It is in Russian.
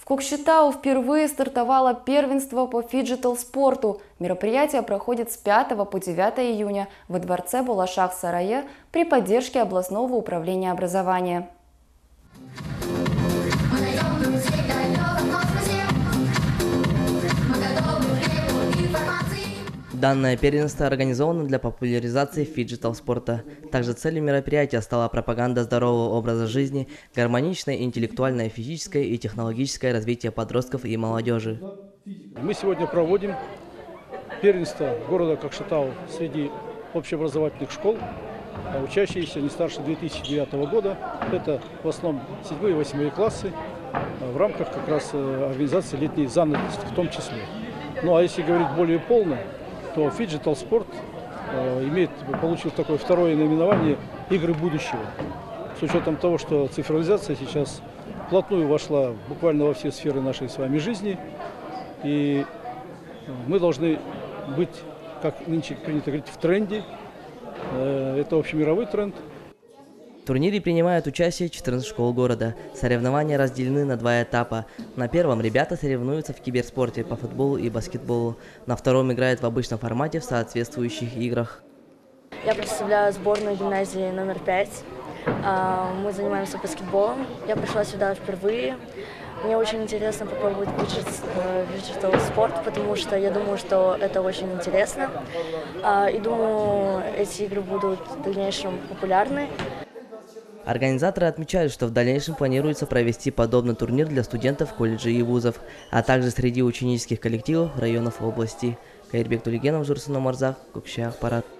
В Кокшетау впервые стартовало первенство по фиджитал-спорту. Мероприятие проходит с 5 по 9 июня во дворце Булашах-Сарае при поддержке областного управления образования. Данное первенство организовано для популяризации фиджитал-спорта. Также целью мероприятия стала пропаганда здорового образа жизни, гармоничное интеллектуальное, физическое и технологическое развитие подростков и молодежи. Мы сегодня проводим первенство города Кокшетау среди общеобразовательных школ, учащиеся не старше 2009 года. Это в основном 7 и 8 классы в рамках как раз организации летней занятости в том числе. Ну а если говорить более полно, то фиджитал спорт получил такое второе наименование «Игры будущего». С учетом того, что цифровизация сейчас вплотную вошла буквально во все сферы нашей с вами жизни, и мы должны быть, как нынче принято говорить, в тренде. Это общемировой тренд. В турнире принимают участие 14 школ города. Соревнования разделены на два этапа. На первом ребята соревнуются в киберспорте по футболу и баскетболу. На втором играют в обычном формате в соответствующих играх. Я представляю сборную гимназии номер 5. Мы занимаемся баскетболом. Я пришла сюда впервые. Мне очень интересно попробовать фиджитал спорт, потому что я думаю, что это очень интересно. И думаю, эти игры будут в дальнейшем популярны. Организаторы отмечают, что в дальнейшем планируется провести подобный турнир для студентов колледжей и вузов, а также среди ученических коллективов районов области. Кайырбек Тулигенов, Журсун Омарзах, Кокшетау.